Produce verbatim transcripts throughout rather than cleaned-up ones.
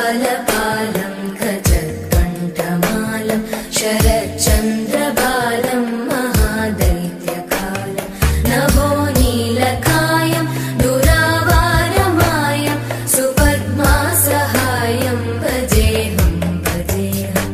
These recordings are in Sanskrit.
जगज्जालपालं खचत्कण्ठमालं शरच्चन्द्रबालं महादैत्यकालं नभो नीलकायं दुरावारमायं सुपद्मासहायं भजेऽहं भजेऽहम्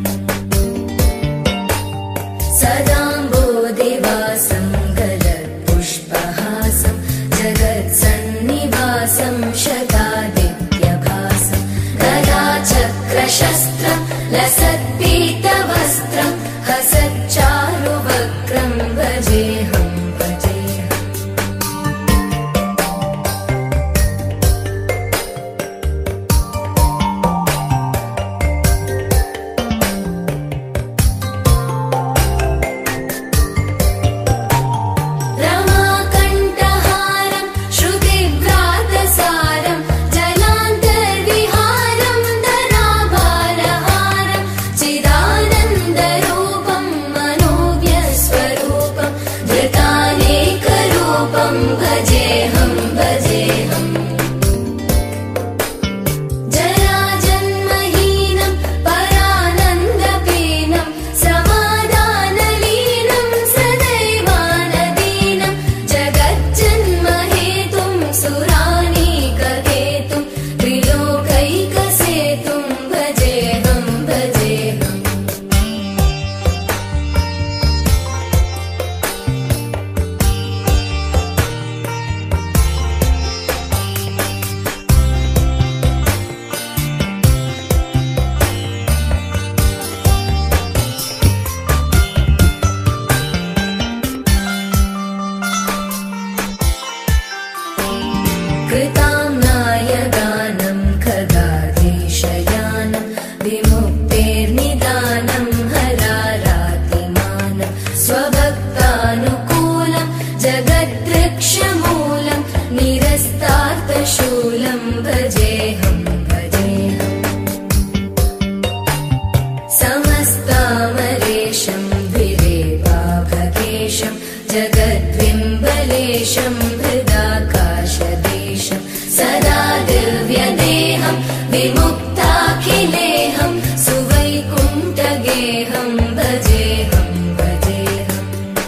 सदाम्बोधिवासं गलत्पुष्पहासं जगत्सन्निवासं शतादित्यभासं गदाचक्रशस्त्रं लसत्पीतवस्त्रं हसच्चारुवक्त्रं भजेऽहं भजेऽहम् रमाकण्ठहारं श्रुतिव्रातसारं जलान्तर्विहारं धराभारहारं चिदानन्दरूपं मनोव्यस्वरूपं धृतानेकरूपं भजेऽहं भजेऽहम् जराजन्महीनं परानन्दपीनं समाधानलीनं सदैवानदीनं जगज्जन्महेतुं सुरानीककेतुं त्रिलोकैकसेतुं भजेऽहं भजेऽहम् कृताम्नायगानं खगाधीशयानं विमुक्तेर्निदानं हरारातिमानं स्वभक्तानुकूलं जगद्वृक्षमूलं निरस्तार्थशूलं भजेऽहं भजेऽहम् समस्तामरेशं द्विरेवाभकेशं जगद्विम्बलेशं हृदाकाशदेशं सदा दिव्यदेहं विमुक्ताखिलेहं सुवैकुण्ठगेहं भजेऽहं भजेऽहम्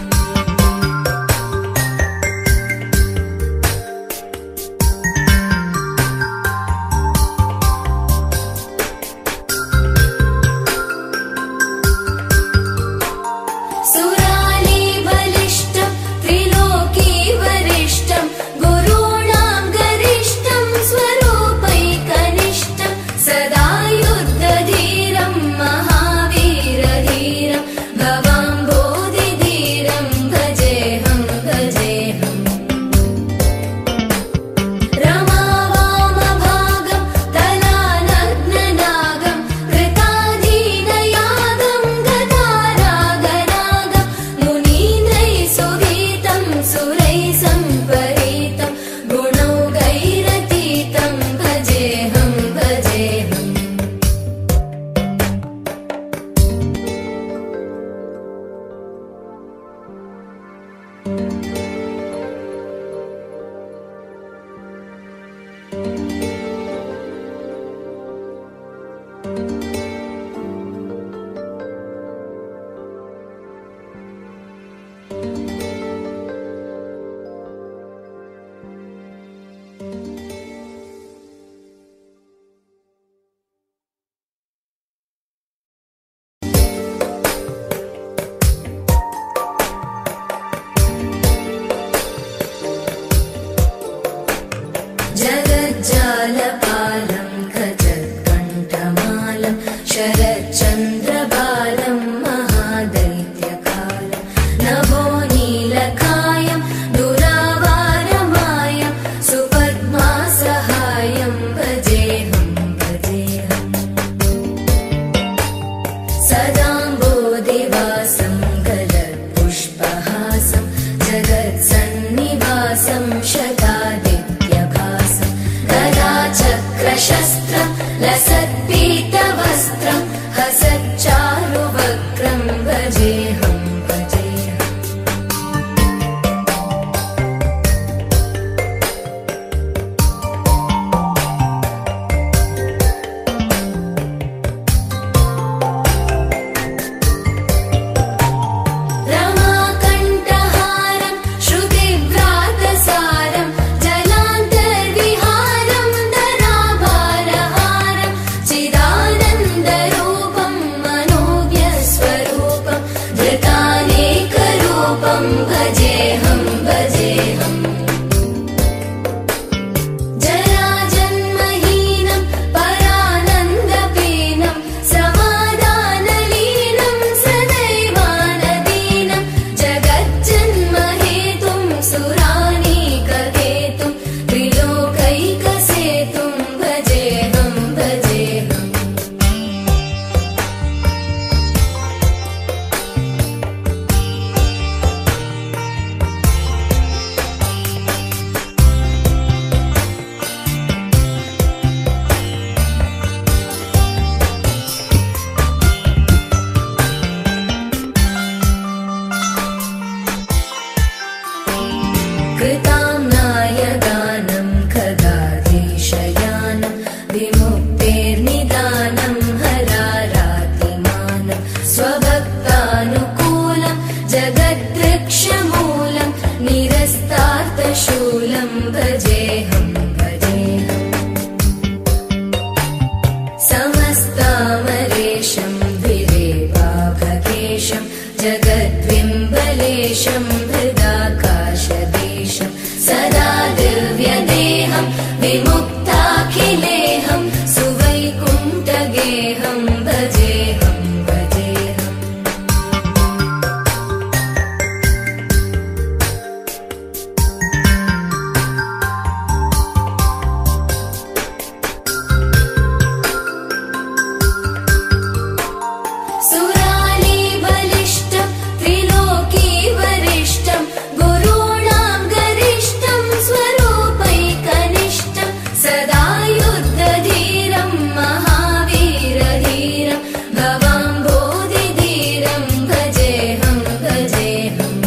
सुरालीबलिष्ठं त्रिलोकीवरिष्ठं गुरूणां गरिष्ठं स्वरूपैकनिष्ठं सदा युद्धधीरं महावीरधीरं भवाम्बोधिधीरं भजेऽहं भजेऽहम् रमावामभागं तलानग्ननागं कृताधीनयागं गदारागरागं मुनीन्द्रैः सुगीतं सुरैः सम्परीतं गुणौघैरतीतं भजेऽहं भजेऽहम् जगज्जालपालं खचत्कण्ठमालं शरच्चन्द्रबालं महादैत्यकालं नभो नीलकायं दुरावारमायं सुपद्मासहायं भजेऽहं भजेऽहम् सदाम्बोधिवासं गलत्पुष्पहासं जगत्सन्निवासं शतादित्यभासं गदाचक्रशस्त्रं लसत्पीतवस्त्रं हसच्चारुवक्त्रं भजेऽहं भजेऽहम् भजेऽहं भजेऽहम् समस्तामरेशं द्विरेवाभकेशं जगद्बिम्बलेशं हृदाकाशदेशं सदा दिव्यदेहं विमुक्ताखिलेहं सुवैकुण्ठगेहं भजेऽहं भजेऽहम् सुराली बलिष्ठं त्रिलोकी वरिष्ठं गुरूणां गरिष्ठं स्वरूपैकनिष्ठं सदा युद्धधीरं महावीरधीरं भवाम्भोधिधीरं भजेऽहं भजेऽहम्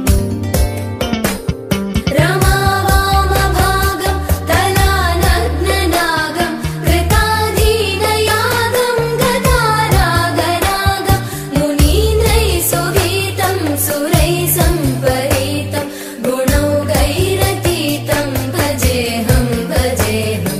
रमावामभागं तलानग्ननागं कृताधीनयागं गदारागरागं मुनीन्द्रैः सुगीतं सुरैः सम्परीतं गुणौघैरतीतं भजेऽहं भजेऽहम्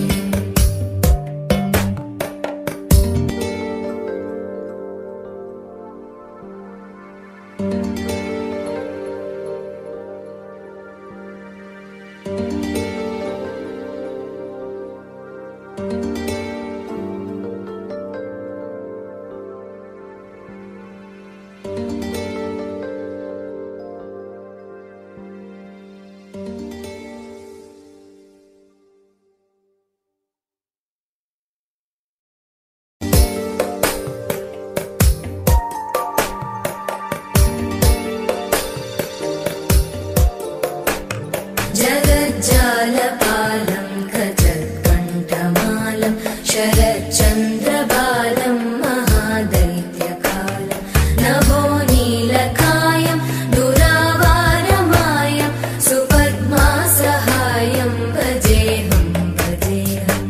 जगज्जालपालं खचत्कण्ठमालं शरच्चन्द्रबालं महादैत्यकालं नभो नीलकायं दुरावारमायं सुपद्मासहायं भजेऽहं भजेऽहम्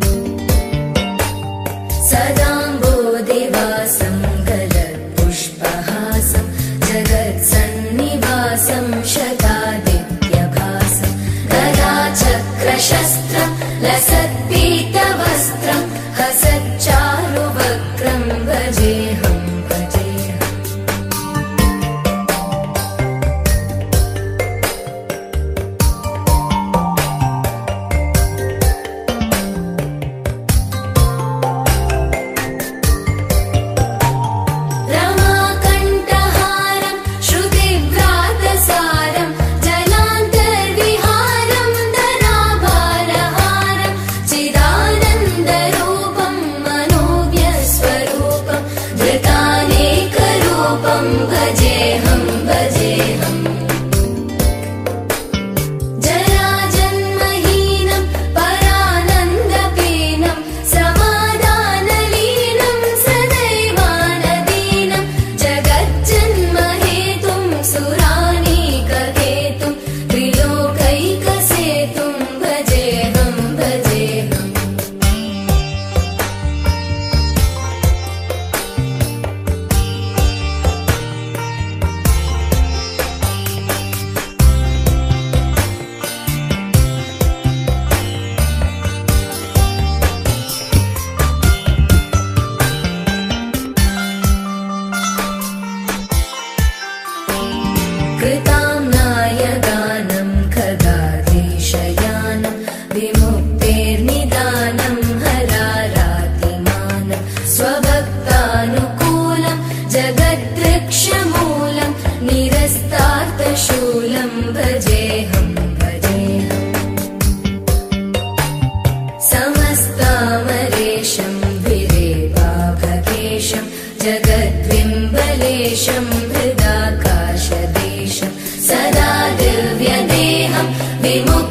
सदाम्बोधिवासं गलत्पुष्पहासं जगत्सन्निवासं शतादित्यभासं गदाचक्रशस्त्रं लसत्पीतवस्त्रं हसच्चारुवक्त्रं भजेऽहं भजेऽहम् रमाकण्ठहारं श्रुतिव्रातसारं जलान्तर्विहारं धनाभारहारं चिदानन्दरूपं मनोज्ञस्वरूपं धृतानेकरूपं भजेऽहं भजेऽहम् जराजन्महीनं परानन्दपीनं समाधानलीनं सदैवानदीनं जगज्जन्महेतुं सुरानीकहेतुं त्रिलोकैकसेतुं भजेऽहं भजेऽहम् कृताम्नायगानं खगाधीशयानं विमुक्तेर्निदानं हरारातिमानं स्वभक्तानुकूलं जगद्वृक्षमूलं निरस्तार्थशूलं भजेऽहं भजेऽहम् समस्तामरेशं द्विरेवाभकेशं जगद्बिम्बलेशं हृदाकाशदेशं सदा दिव्यदेहं विमुक्